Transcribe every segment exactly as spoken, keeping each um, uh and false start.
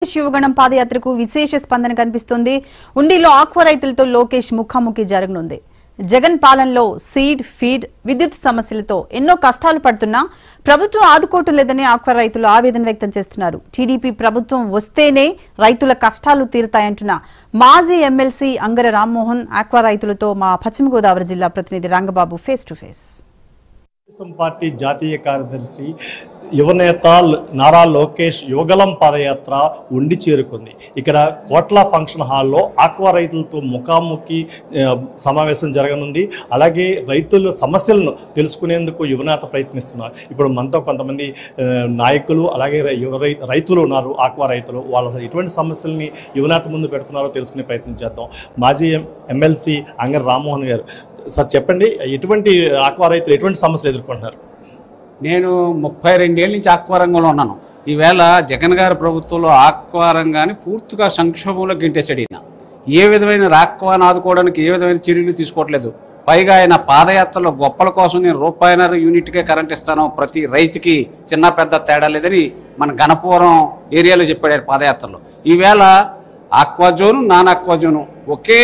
లోకేష్ యువగణం పాదయాత్రకు విశేష స్పందన కనిపిస్తుంది. ఉండిలో ఆక్వా రైతులతో లోకేష్ ముఖాముఖి జరగనుంది. జగన్ పాలనలో సీడ్, ఫీడ్, విద్యుత్ సమస్యలతో ఎన్నో కష్టాలు పడుతున్నా ప్రభుత్వం ఆదుకోవటం లేదని ఆక్వా రైతులు ఆవేదన వ్యక్తం చేస్తున్నారు. టీడీపీ ప్రభుత్వం వస్తేనే రైతుల కష్టాలు తీరుతాయంటున్న మాజీ ఎమ్మెల్సీ అంగర రామ్మోహన్ ఆక్వా రైతులతో మా పశ్చిమ గోదావరి జిల్లా ప్రతినిధి Rangababu face to face. Party జాతీయ కార్యదర్శి యువనేత నారా లోకేష్ యువగలం పాదయాత్ర ఉండి చేరుకుంది. ఇక్కడ కోట్ల ఫంక్షన్ హాల్లో ఆక్వా రైతులతో ముఖాముఖి సమావేశం జరగనుంది. అలాగే రైతుల సమస్యలను తెలుసుకునేందుకు యువనేత ప్రయత్నిస్తున్నారు. ఇప్పుడు మనతో కొంతమంది నాయకులు అలాగే రైతులు ఉన్నారు. ఆక్వా రైతులు వాళ్ళ ఎటువంటి సమస్యల్ని యువనేత ముందు పెడుతున్నారో తెలుసుకునే ప్రయత్నం చేద్దాం. మాజీ ఎమ్మెల్సీ అంగర రామ్మోహన్ గారు, సార్ చెప్పండి, ఎటువంటి ఆక్వా రైతులు ఎటువంటి సమస్యలు ఎదుర్కొంటున్నారు? నేను ముప్పై రెండేళ్ళ నుంచి ఆక్వా రంగంలో ఉన్నాను. ఈవేళ జగన్ గారి ప్రభుత్వంలో ఆక్వా రంగాన్ని పూర్తిగా సంక్షోభంలో గింటేశాడు. ఈయన ఏ విధమైన ఆక్వాను ఆదుకోవడానికి ఏ విధమైన చర్యలు తీసుకోవట్లేదు. పైగా ఆయన పాదయాత్రలో గొప్పల కోసం నేను రూపాయన్నర యూనిట్కే కరెంట్ ఇస్తాను, ప్రతి రైతుకి చిన్న పెద్ద తేడా లేదని మన గణపురం ఏరియాలో చెప్పాడు ఆయన పాదయాత్రలో. ఈవేళ aqua zone, non aqua zone ఒకే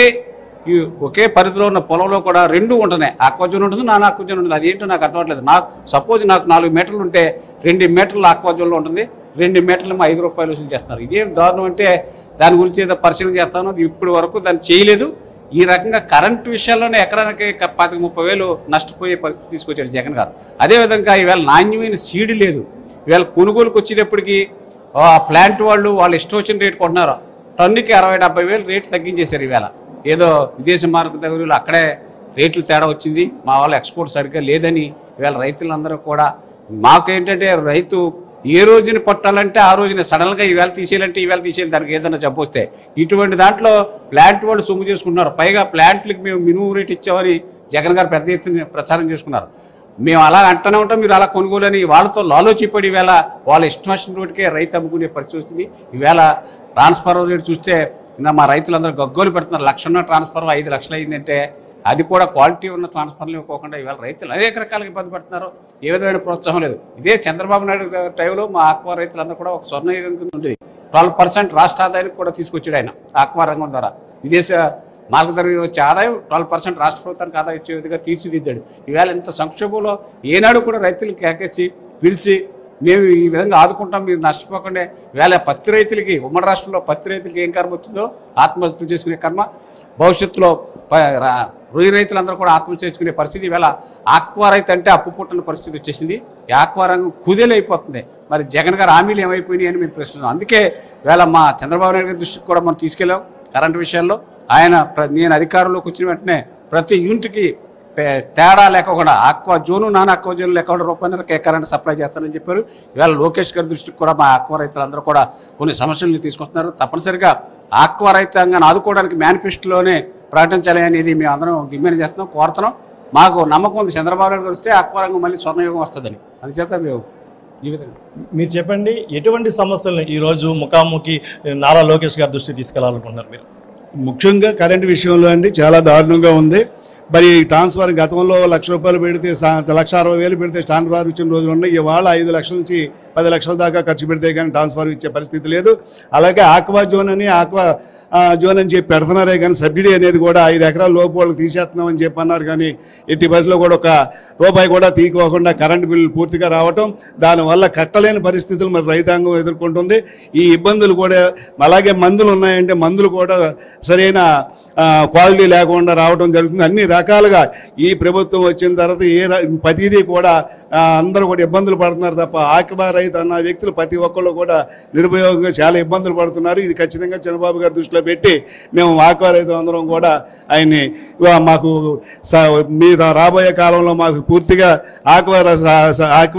ఒకే పరిధిలో ఉన్న పొలంలో కూడా రెండు ఉంటున్నాయి. ఆక్వా జోన్ ఉంటుంది, నాన్ ఆక్వా జోన్ ఉంటుంది. అదేంటో నాకు అర్థం అవ్వట్లేదు. నాకు సపోజ్ నాకు నాలుగు మీటర్లు ఉంటే రెండు మీటర్లు ఆక్వా జోన్లో ఉంటుంది, రెండు మీటర్లు ఐదు రూపాయలు వసూలు చేస్తున్నారు. ఇదేం దారుణం అంటే దాని గురించి ఏదో పరిశీలన చేస్తాను. ఇప్పటి వరకు దాన్ని చేయలేదు. ఈ రకంగా కరెంటు విషయాల్లోనే ఎకరానికి పాతిక ముప్పై వేలు నష్టపోయే పరిస్థితి తీసుకొచ్చాడు జగన్ గారు. అదేవిధంగా ఈవేళ నాణ్యమైన సీడ్ లేదు. ఈవేళ కొనుగోలుకు వచ్చేటప్పటికి ప్లాంట్ వాళ్ళు వాళ్ళు ఇష్టం వచ్చిన రేటు కొంటున్నారు. టన్నుకి అరవై డెబ్బై వేలు రేటు తగ్గించేశారు. ఈవేళ ఏదో విదేశీ మార్కెట్ దగ్గర అక్కడే రేట్లు తేడా వచ్చింది, మా వాళ్ళ ఎక్స్పోర్ట్ సరిగ్గా లేదని ఇవాళ రైతులందరూ కూడా మాకేంటంటే రైతు ఏ రోజుని పట్టాలంటే ఆ రోజున సడన్గా ఈవేళ తీసేయాలంటే ఈవేళ తీసేయాలి, దానికి ఏదైనా జబ్బు వస్తే. ఇటువంటి దాంట్లో ప్లాంట్ వాళ్ళు సొమ్ము చేసుకుంటున్నారు. పైగా ప్లాంట్లకి మేము మినిమం రేట్ ఇచ్చామని జగన్ గారు పెద్ద ఎత్తున ప్రచారం చేసుకున్నారు. మేము అలా అంటూనే ఉంటాం, మీరు అలా కొనుగోలని వాళ్ళతో లాలోచిపడి ఈవేళ వాళ్ళ ఇష్టం వచ్చిన రోడ్డుకే రైతు అమ్ముకునే పరిస్థితి వచ్చింది. ఈవేళ ట్రాన్స్ఫార్మర్ రేటు చూస్తే ఇంకా మా రైతులందరూ గగ్గోలు పెడుతున్నారు. లక్ష ఉన్న ట్రాన్స్ఫార్మర్ ఐదు లక్షలు అయిందంటే అది కూడా క్వాలిటీ ఉన్న ట్రాన్స్ఫార్మర్లు ఇవ్వకుండా ఇవాళ రైతులు అనేక రకాలుగా ఇబ్బంది పడుతున్నారు. ఏ విధమైన ప్రోత్సాహం లేదు. ఇదే చంద్రబాబు నాయుడు టైంలో మా ఆక్వా రైతులందరూ కూడా ఒక స్వర్ణయుగం కింద ఉండేది. ట్వెల్వ్ పర్సెంట్ రాష్ట్ర ఆదాయానికి కూడా తీసుకొచ్చాడు ఆయన ఆక్వా రంగం ద్వారా. విదేశ మార్గదర్శి వచ్చే ఆదాయం ట్వెల్వ్ పర్సెంట్ రాష్ట్ర ప్రభుత్వానికి ఆదాయం వచ్చే విధంగా తీర్చిదిద్దాడు. ఈవేళ ఇంత సంక్షోభంలో ఏనాడు కూడా రైతులకు కేకేసి పిలిచి మేము ఈ విధంగా ఆదుకుంటాం, మీరు నష్టపోకుండా. వేళ పత్తి రైతులకి ఉమ్మడి రాష్ట్రంలో పత్తి రైతులకి ఏం కర్మ వచ్చిందో ఆత్మహత్యలు చేసుకునే కర్మ, భవిష్యత్తులో రొయ్య రైతులందరూ కూడా ఆత్మహత్య చేసుకునే పరిస్థితి. ఈవేళ ఆక్వా రైతు అంటే అప్పు పుట్టిన పరిస్థితి వచ్చేసింది. ఈ ఆక్వా రంగం కుదేలైపోతుంది. మరి జగన్ గారు హామీలు ఏమైపోయినాయి అని మేము ప్రశ్నిస్తున్నాం. అందుకే వేళ మా చంద్రబాబు నాయుడు గారి దృష్టికి కూడా మనం తీసుకెళ్ళాం కరెంటు విషయాల్లో. ఆయన నేను అధికారంలోకి వచ్చిన వెంటనే ప్రతి యూనిట్కి తేడా లేకుండా aqua zone, non aqua zone లేకుండా రూపాయలకే కరెంట్ సప్లై చేస్తారని చెప్పారు. ఇవాళ లోకేష్ గారి దృష్టికి కూడా మా ఆక్వా రైతులందరూ కూడా కొన్ని సమస్యలను తీసుకొస్తున్నారు. తప్పనిసరిగా ఆక్వా రైతాంగాన్ని ఆదుకోవడానికి మేనిఫెస్టోలోనే ప్రకటించాలి అనేది మేము అందరం డిమాండ్ చేస్తున్నాం, కోరుతున్నాం. మాకు నమ్మకం ఉంది చంద్రబాబు నాయుడు గారు వస్తే ఆక్వా రంగం మళ్ళీ స్వర్ణయుగం వస్తుందని. అందుచేత మేము ఈ విధంగా మీరు చెప్పండి, ఎటువంటి సమస్యలను ఈరోజు ముఖాముఖి నారా లోకేష్ గారి దృష్టికి తీసుకెళ్లాలనుకుంటున్నారు మీరు? ముఖ్యంగా కరెంటు విషయంలో అండి చాలా దారుణంగా ఉంది. మరి ట్రాన్స్ఫర్ గతంలో లక్ష రూపాయలు పెడితే లక్ష అరవై వేలు పెడితే ట్రాన్స్ఫర్ ఇచ్చిన రోజులు ఉన్నాయి. ఇవాళ ఐదు లక్షల నుంచి పది లక్షల దాకా ఖర్చు పెడితే కానీ ట్రాన్స్ఫర్ ఇచ్చే పరిస్థితి లేదు. అలాగే ఆక్వా జోన్ అని ఆక్వా జోన్ అని చెప్పి పెడుతున్నారే కానీ సబ్సిడీ అనేది కూడా ఐదు ఎకరాల లోపు వాళ్ళకి తీసేస్తున్నామని చెప్పి అన్నారు. కానీ ఎట్టి పరిస్థితిలో కూడా ఒక రూపాయి కూడా తీసుకోకుండా కరెంటు బిల్లు పూర్తిగా రావటం, దానివల్ల కట్టలేని పరిస్థితులు మరి రైతాంగం ఎదుర్కొంటుంది. ఈ ఇబ్బందులు కూడా అలాగే మందులు ఉన్నాయంటే మందులు కూడా సరైన క్వాలిటీ లేకుండా రావడం జరుగుతుంది. అన్ని రకాలుగా ఈ ప్రభుత్వం వచ్చిన తర్వాత ఏ ప్రతిదీ కూడా అందరూ కూడా ఇబ్బందులు పడుతున్నారు తప్ప ఆక్వా రైతు అన్న వ్యక్తులు ప్రతి ఒక్కళ్ళు కూడా నిరుపయోగంగా చాలా ఇబ్బందులు పడుతున్నారు. ఇది ఖచ్చితంగా చంద్రబాబు గారి దృష్టిలో పెట్టి మేము ఆక్వా రైతులు అందరం కూడా ఆయన్ని మాకు మీ రాబోయే కాలంలో మాకు పూర్తిగా ఆక్వా